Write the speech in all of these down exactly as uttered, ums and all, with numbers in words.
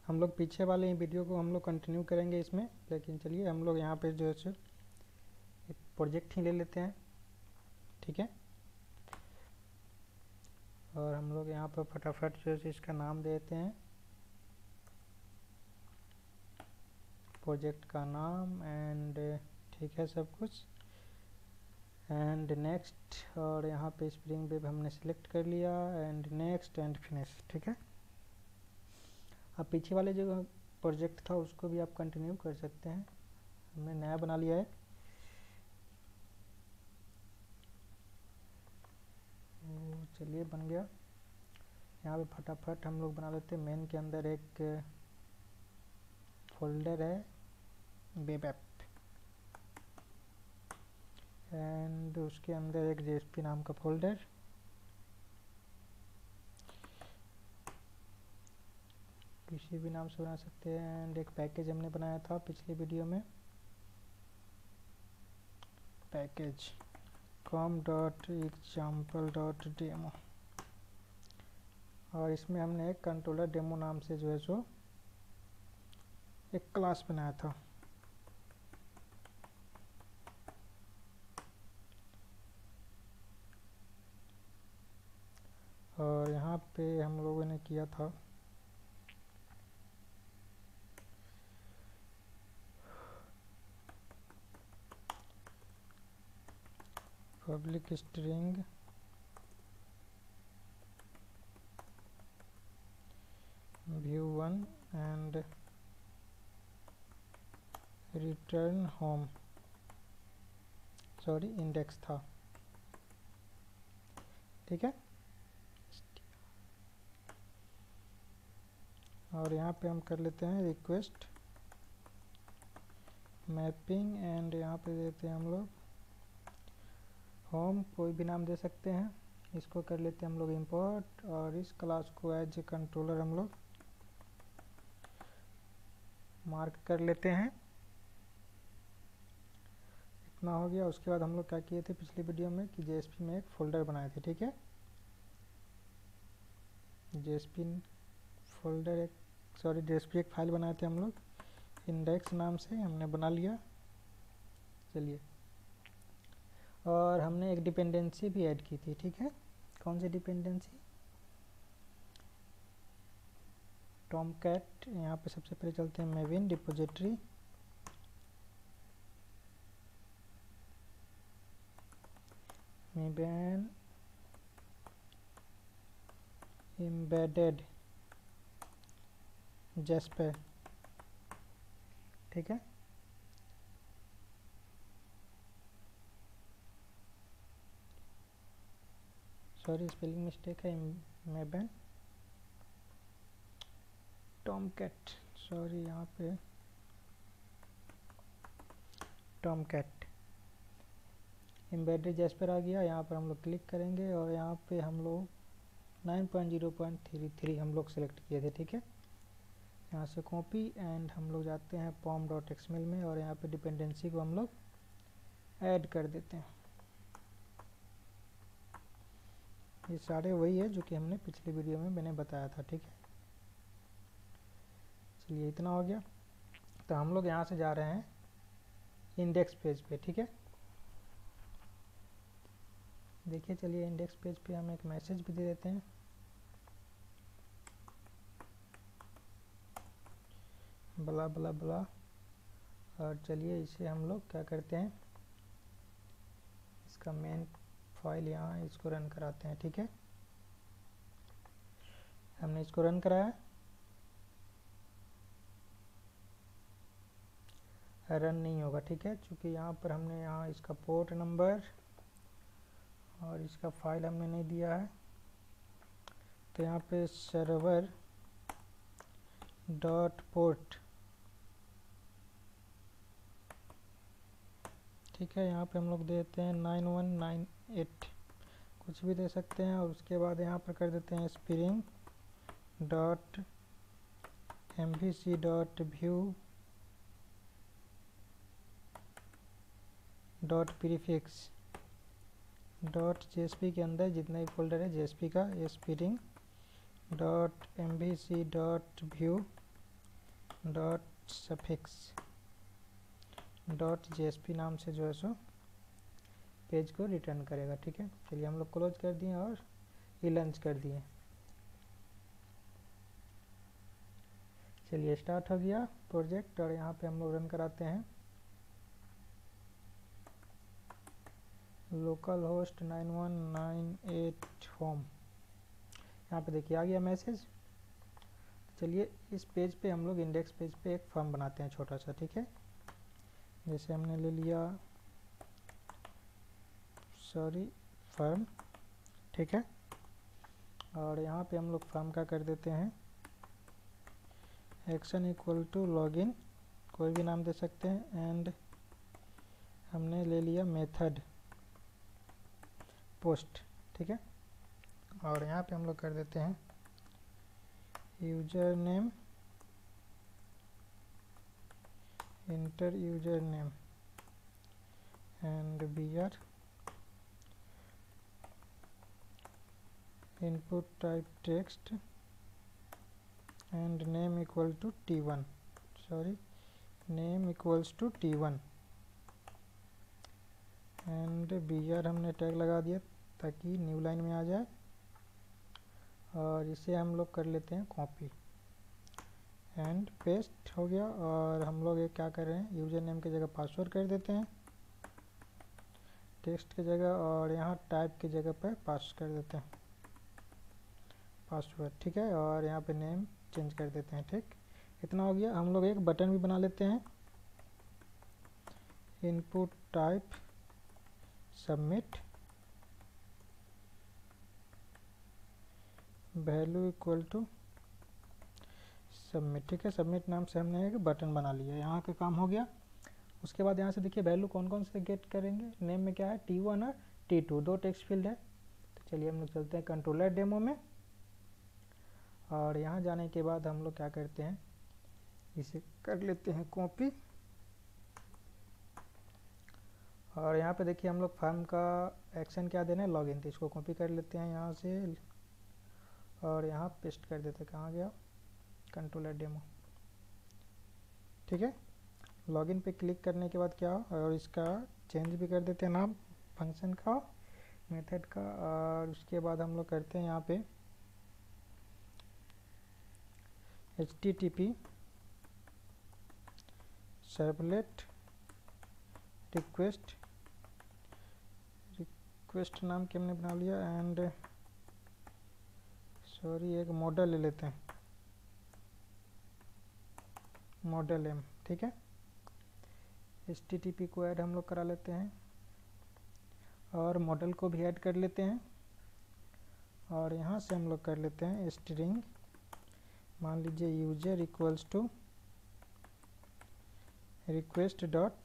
हम लोग पीछे वाले वीडियो को हम लोग कंटिन्यू करेंगे इसमें, लेकिन चलिए हम लोग यहाँ पे जो है एक प्रोजेक्ट ही ले लेते हैं, ठीक है। और हम लोग यहाँ पर फटाफट जो है इसका नाम देते हैं, प्रोजेक्ट का नाम एंड ठीक है सब कुछ, एंड नेक्स्ट। और यहाँ पे स्प्रिंग वेब हमने सिलेक्ट कर लिया एंड नेक्स्ट एंड फिनिश, ठीक है। अब पीछे वाले जो प्रोजेक्ट था उसको भी आप कंटिन्यू कर सकते हैं, हमने नया बना लिया है। चलिए बन गया। यहाँ पे फटाफट हम लोग बना लेते हैं। मेन के अंदर एक फोल्डर है वेब ऐप एंड उसके अंदर एक जेएसपी नाम का फोल्डर, किसी भी नाम से बना सकते हैं। एंड एक पैकेज हमने बनाया था पिछले वीडियो में, package com dot example dot demo, और इसमें हमने एक कंट्रोलर डेमो नाम से जो है सो एक क्लास बनाया था। और यहाँ पे हम लोगों ने किया था public string view one and return home, sorry index था, ठीक है। और यहाँ पे हम कर लेते हैं रिक्वेस्ट मैपिंग एंड यहाँ पे देते हैं हम लोग होम, कोई भी नाम दे सकते हैं। इसको कर लेते हैं हम लोग इंपोर्ट, और इस क्लास को एज ए कंट्रोलर हम लोग मार्क कर लेते हैं। इतना हो गया। उसके बाद हम लोग क्या किए थे पिछली वीडियो में कि जेएसपी में एक फोल्डर बनाए थे, ठीक है। जेएसपी फोल्डर एक सॉरी जेएसपी एक फाइल बनाए थे हम लोग, इंडेक्स नाम से हमने बना लिया। चलिए, और हमने एक डिपेंडेंसी भी ऐड की थी, ठीक है। कौन सी डिपेंडेंसी? टॉमकैट। यहाँ पे सबसे पहले चलते हैं Maven repository, Maven embedded Jasper, ठीक है। सॉरी स्पेलिंग मिस्टेक है, मेबेन टॉमकैट, सॉरी यहाँ पे टॉमकैट एम्बेडेड जैस्पर आ गया। यहाँ पर हम लोग क्लिक करेंगे और यहाँ पे हम लोग nine point zero point three three हम लोग सेलेक्ट किए थे, ठीक है। यहाँ से कॉपी एंड हम लोग जाते हैं पॉम डॉट एक्सएमएल में, और यहाँ पे डिपेंडेंसी को हम लोग ऐड कर देते हैं। ये सारे वही है जो कि हमने पिछली वीडियो में मैंने बताया था, ठीक है। चलिए इतना हो गया। तो हम लोग यहाँ से जा रहे हैं इंडेक्स पेज पे, ठीक है। देखिए, चलिए इंडेक्स पेज पे हम एक मैसेज भी दे देते हैं, बला बला बला। और चलिए इसे हम लोग क्या करते हैं, इसका मेन फाइल यहाँ इसको रन कराते हैं, ठीक है। हमने इसको रन कराया, रन नहीं होगा, ठीक है, क्योंकि यहाँ पर हमने यहाँ इसका पोर्ट नंबर और इसका फाइल हमने नहीं दिया है। तो यहाँ पे सर्वर डॉट पोर्ट, ठीक है, यहाँ पे हम लोग देते हैं नाइन वन नाइन एट, कुछ भी दे सकते हैं। और उसके बाद यहाँ पर कर देते हैं spring dot M V C dot view dot prefix dot JSP के अंदर जितना भी फोल्डर है जेएसपी का, spring dot M V C dot view dot suffix dot JSP नाम से जो है सो पेज को रिटर्न करेगा। ठीक है, चलिए हम लोग क्लोज कर दिए और ये लॉन्च कर दिए। चलिए स्टार्ट हो गया प्रोजेक्ट और यहाँ पे हम लोग रन कराते हैं local host nine one nine eight home. यहाँ पे देखिए आ गया मैसेज। चलिए इस पेज पे हम लोग इंडेक्स पेज पे एक फॉर्म बनाते हैं छोटा सा। ठीक है, जैसे हमने ले लिया सॉरी फॉर्म। ठीक है, और यहाँ पे हम लोग फॉर्म का कर देते हैं एक्शन इक्वल टू लॉगिन, कोई भी नाम दे सकते हैं। एंड हमने ले लिया मेथड पोस्ट। ठीक है, और यहाँ पे हम लोग कर देते हैं user name enter user name and BR input type text and name equal to T one sorry name equals to T one and BR हमने टैग लगा दिया ताकि न्यू लाइन में आ जाए। और इसे हम लोग कर लेते हैं कॉपी एंड पेस्ट हो गया। और हम लोग ये क्या कर रहे हैं, यूजर नेम की जगह पासवर्ड कर देते हैं टेक्स्ट की जगह, और यहाँ टाइप की जगह पर पास कर देते हैं पासवर्ड। ठीक है, और यहाँ पे नेम चेंज कर देते हैं। ठीक, इतना हो गया। हम लोग एक बटन भी बना लेते हैं input type submit value equal to submit. ठीक है, सबमिट नाम से हमने एक बटन बना लिया। यहाँ का काम हो गया। उसके बाद यहाँ से देखिए वैल्यू कौन कौन से गेट करेंगे। नेम में क्या है, टी वन और टी टू, दो टेक्स्ट फील्ड है। तो चलिए हम लोग चलते हैं कंट्रोलर डेमो में, और यहाँ जाने के बाद हम लोग क्या करते हैं, इसे कर लेते हैं कॉपी। और यहाँ पे देखिए हम लोग फॉर्म का एक्शन क्या देना है, लॉगिन, तो इसको कॉपी कर लेते हैं यहाँ से और यहाँ पेस्ट कर देते हैं। कहाँ गया, कंट्रोलर डेमो। ठीक है, लॉगिन पे क्लिक करने के बाद क्या, और इसका चेंज भी कर देते हैं नाम फंक्शन का मेथड का। और उसके बाद हम लोग करते हैं यहाँ पे H T T P servlet request request नाम के हमने बना लिया। एंड सॉरी एक मॉडल ले लेते हैं, मॉडल एम। ठीक है, एच टी टी पी को ऐड हम लोग करा लेते हैं और मॉडल को भी ऐड कर लेते हैं। और यहाँ से हम लोग कर लेते हैं स्ट्रिंग, मान लीजिए user equals to request dot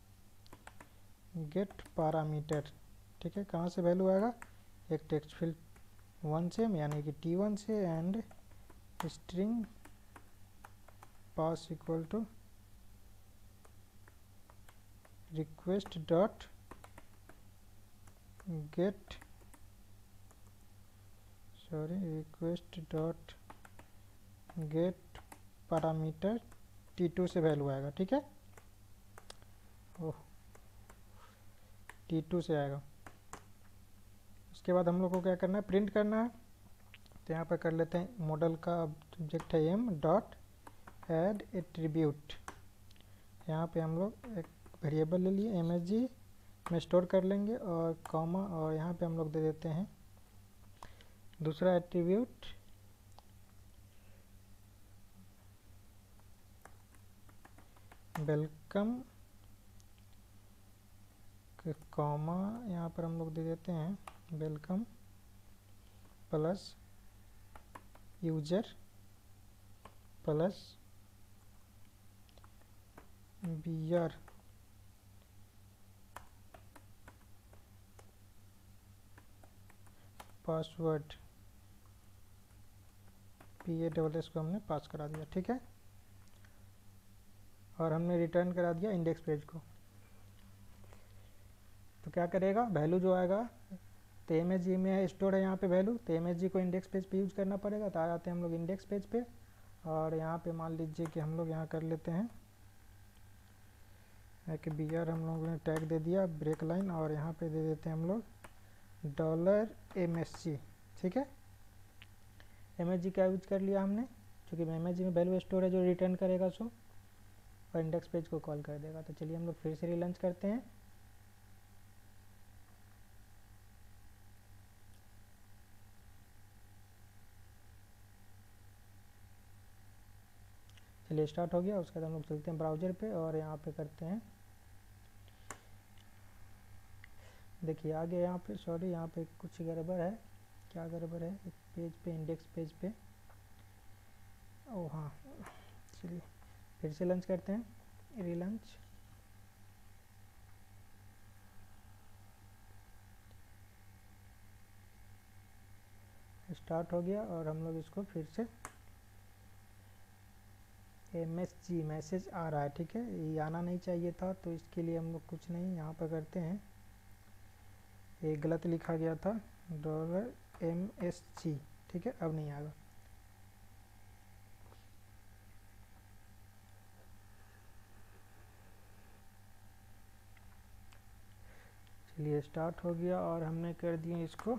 get parameter. ठीक है, कहाँ से वैल्यू आएगा, एक टेक्स्ट फील्ड वन से यानी कि टी वन से। And string pass equal to request dot get sorry request dot get parameter T two से वैल्यू आएगा। ठीक है, ओह टी टू से आएगा। उसके बाद हम लोग को क्या करना है, प्रिंट करना है। तो यहाँ पर कर लेते हैं मॉडल का ऑब्जेक्ट है एम डॉट ऐड एट्रीब्यूट। यहाँ पे हम लोग एक वेरिएबल ले लिए एम एस जी में स्टोर कर लेंगे और कॉमा, और यहाँ पे हम लोग दे देते हैं दूसरा एट्रीब्यूट वेलकम, कॉमा यहाँ पर हम लोग दे देते हैं welcome plus user plus BR password P A double S को हमने पास करा दिया। ठीक है, और हमने रिटर्न करा दिया इंडेक्स पेज को। तो क्या करेगा, वैल्यू जो आएगा तो एम एस जी में स्टोर है यहाँ पे वैल्यू, तो एम एस जी को इंडेक्स पेज पे यूज करना पड़ेगा। तो आ जाते हैं हम लोग इंडेक्स पेज पे और यहाँ पे मान लीजिए कि हम लोग यहाँ कर लेते हैं एक बी आर हम लोगों ने टैग दे दिया ब्रेक लाइन, और यहाँ पे दे देते हैं हम लोग डॉलर एम एस जी। ठीक है, एम एस जी का यूज कर लिया हमने, क्योंकि एम एस जी में वैल्यू स्टोर है जो रिटर्न करेगा सो, और इंडेक्स पेज को कॉल कर देगा। तो चलिए हम लोग फिर से रिलॉन्च करते हैं। चलिए स्टार्ट हो गया। उसके बाद हम लोग चलते हैं ब्राउज़र पे और यहाँ पे करते हैं, देखिए आगे यहाँ पे, सॉरी यहाँ पे कुछ गड़बड़ है। क्या गड़बड़ है? एक पेज पे, इंडेक्स पेज पे, ओ हाँ, चलिए फिर से लॉन्च करते हैं, रीलॉन्च। स्टार्ट हो गया और हम लोग इसको फिर से, एम एस जी मैसेज आ रहा है। ठीक है, ये आना नहीं चाहिए था, तो इसके लिए हम लोग कुछ नहीं यहाँ पर करते हैं, ये गलत लिखा गया था डॉलर एम एस जी। ठीक है, अब नहीं आएगा। चलिए स्टार्ट हो गया और हमने कर दिए इसको,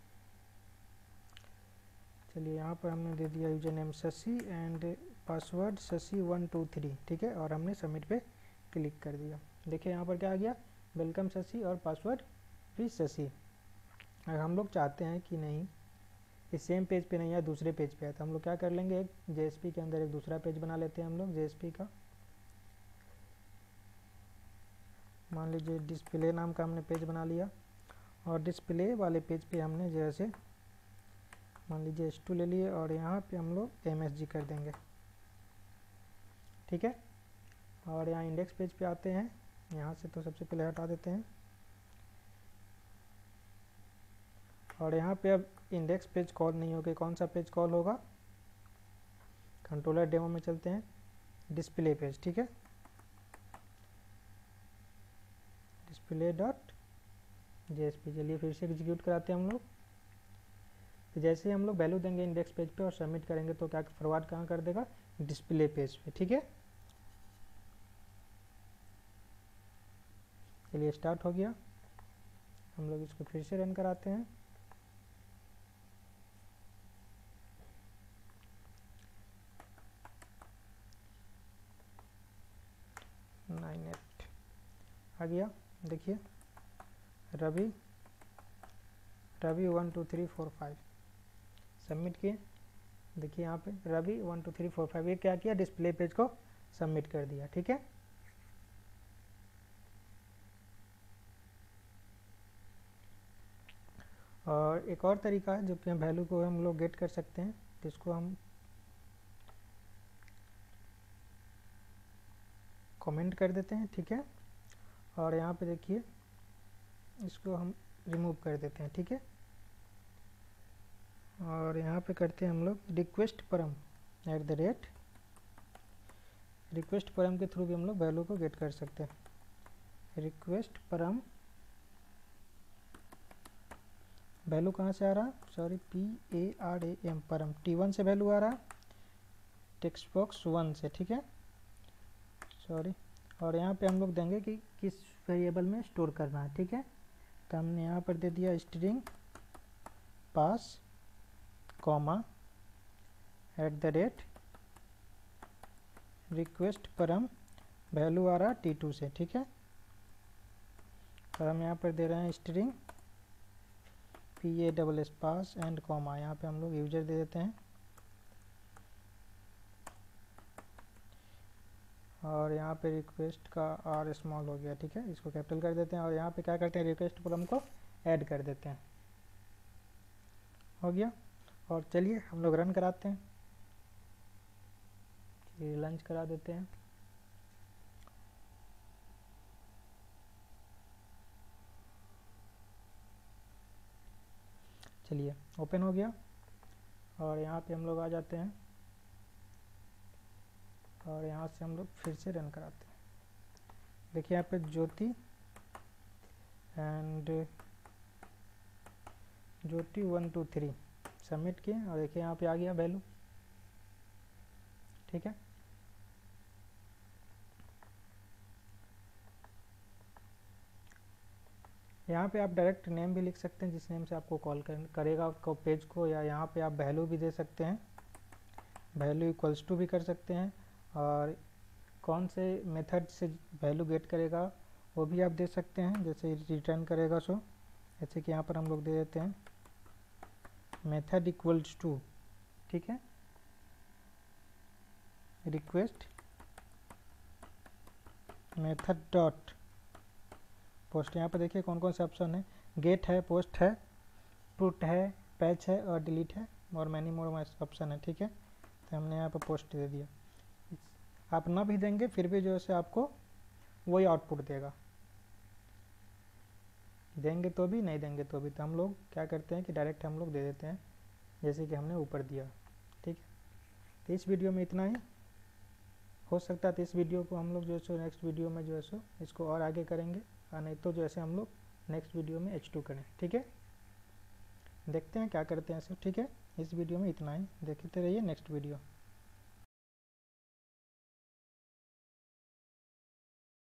चलिए यहाँ पर हमने दे दिया user name Shashi and password Shashi one two three. ठीक है, और हमने सबमिट पे क्लिक कर दिया। देखिए यहाँ पर क्या आ गया, वेलकम शशि और पासवर्ड भी शशि। अगर हम लोग चाहते हैं कि नहीं इस सेम पेज पे नहीं है, दूसरे पेज पे है, तो हम लोग क्या कर लेंगे, एक जेएसपी के अंदर एक दूसरा पेज बना लेते हैं हम लोग जेएसपी का। मान लीजिए डिस्प्ले नाम का हमने पेज बना लिया, और डिस्प्ले वाले पेज पे हमने जैसे मान लीजिए एच टू ले लिए, और यहाँ पे हम लोग एम एस जी कर देंगे। ठीक है, और यहाँ इंडेक्स पेज पे आते हैं, यहाँ से तो सबसे पहले हटा देते हैं, और यहाँ पे अब इंडेक्स पेज कॉल नहीं होगा, कौन सा पेज कॉल होगा, कंट्रोलर डेमो में चलते हैं, डिस्प्ले पेज। ठीक है, डिस्प्ले डॉट जेएसपी। चलिए फिर से एग्जीक्यूट कराते हैं हम लोग। तो जैसे ही हम लोग वैल्यू देंगे इंडेक्स पेज पे और सबमिट करेंगे, तो क्या फॉरवर्ड कहाँ कर देगा, डिस्प्ले पेज पे। ठीक है, चलिए स्टार्ट हो गया। हम लोग इसको फिर से रन कराते हैं। नाइन एट आ गया। देखिए Ravi Ravi one two three four five submit किए। देखिए यहाँ पे Ravi one two three four five, ये क्या किया, डिस्प्ले पेज को सबमिट कर दिया। ठीक है, और एक और तरीका है जो कि वैल्यू को हम लोग गेट कर सकते हैं, जिसको हम कमेंट कर देते हैं। ठीक है, और यहाँ पे देखिए इसको हम रिमूव कर देते हैं। ठीक है, और यहाँ पे करते हैं हम लोग रिक्वेस्ट परम एट द रेट, रिक्वेस्ट परम के थ्रू भी हम लोग वैल्यू को गेट कर सकते हैं। रिक्वेस्ट परम, वैल्यू कहाँ से आ रहा, sorry P A R A M param, T one से वैल्यू आ रहा, टेक्स्ट बॉक्स वन से। ठीक है, सॉरी, और यहाँ पे हम लोग देंगे कि किस वेरिएबल में स्टोर करना है। ठीक है, तो हमने यहाँ पर दे दिया string pass comma at the rate request param, value आ रहा टी टू से। ठीक है, और हम यहाँ पर दे रहे हैं string P A double S pass and comma, यहाँ पे हम लोग यूजर दे देते हैं, और यहाँ पे रिक्वेस्ट का आर स्मॉल हो गया। ठीक है, इसको कैपिटल कर देते हैं, और यहाँ पे क्या करते हैं, रिक्वेस्ट परम को ऐड कर देते हैं। हो गया, और चलिए हम लोग रन कराते हैं, लंच करा देते हैं। चलिए ओपन हो गया, और यहाँ पे हम लोग आ जाते हैं, और यहाँ से हम लोग फिर से रन कराते हैं। देखिए यहाँ पे Jyoti and Jyoti one two three submit किए, और देखिए यहाँ पे आ गया वैल्यू। ठीक है। यहाँ पे आप डायरेक्ट नेम भी लिख सकते हैं जिस नेम से आपको कॉल कर, करेगा आपको पेज को, या यहाँ पे आप वैल्यू भी दे सकते हैं, वैल्यू इक्वल्स टू भी कर सकते हैं, और कौन से मेथड से वैल्यू गेट करेगा वो भी आप दे सकते हैं, जैसे रिटर्न करेगा सो, जैसे कि यहाँ पर हम लोग दे देते हैं मेथड इक्वल्स टू, ठीक है, रिक्वेस्ट मेथड डॉट पोस्ट। यहाँ पर देखिए कौन कौन से ऑप्शन है, गेट है, पोस्ट है, पुट है, पैच है और डिलीट है, और मैनी मोर ऑप्शन है, ठीक है। तो हमने यहाँ पर पोस्ट दे दिया। आप ना भी देंगे फिर भी जो है आपको वही आउटपुट देगा, देंगे तो भी नहीं देंगे तो भी। तो हम लोग क्या करते हैं कि डायरेक्ट हम लोग दे देते हैं, जैसे कि हमने ऊपर दिया, ठीक है। तो इस वीडियो में इतना ही, हो सकता है तो इस वीडियो को हम लोग जो है सो नेक्स्ट वीडियो में जो है सो इसको और आगे करेंगे, और नहीं तो जैसे हम लोग नेक्स्ट वीडियो में एच टू करें, ठीक है। देखते हैं क्या करते हैं सब, ठीक है। इस वीडियो में इतना ही, देखते रहिए नेक्स्ट वीडियो।